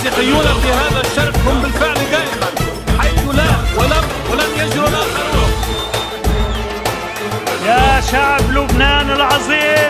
المسيحيون في هذا الشرق هم بالفعل قائمة حيث ولن يجروا الآخرون. يا شعب لبنان العظيم،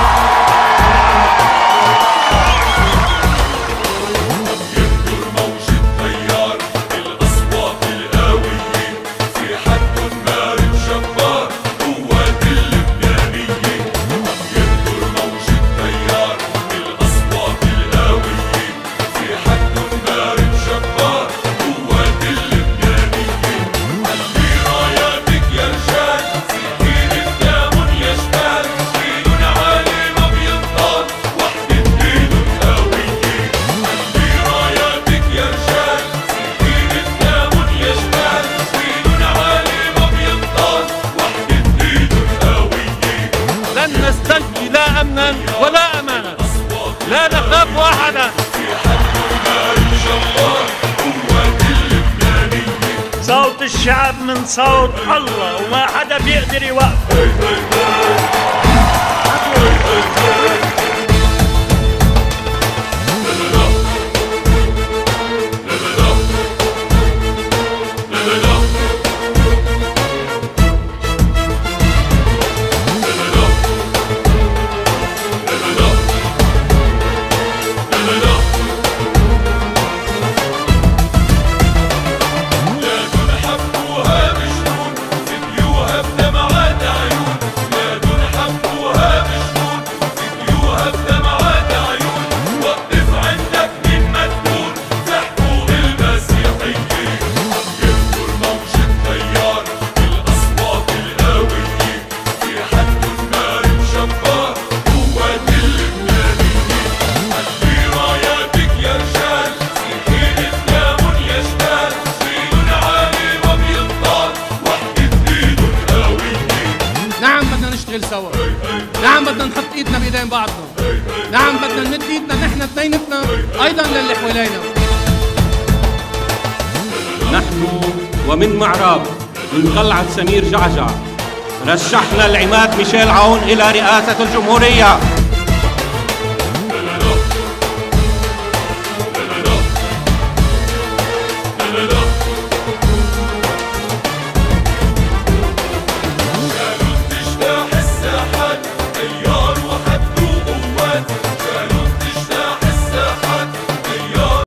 نستلقي لا أمنا ولا أمانا، لا نخاف أحدا. صوت الشعب من صوت الله وما حدا بيقدر يوقفه. نعم بدنا نشتغل سوا، نعم بدنا نحط ايدنا بايدين بعضنا، نعم بدنا نمد ايدنا نحن اثنيناتنا ايضا للي حوالينا. نحن ومن معراب من قلعة سمير جعجع رشحنا العماد ميشيل عون إلى رئاسة الجمهورية.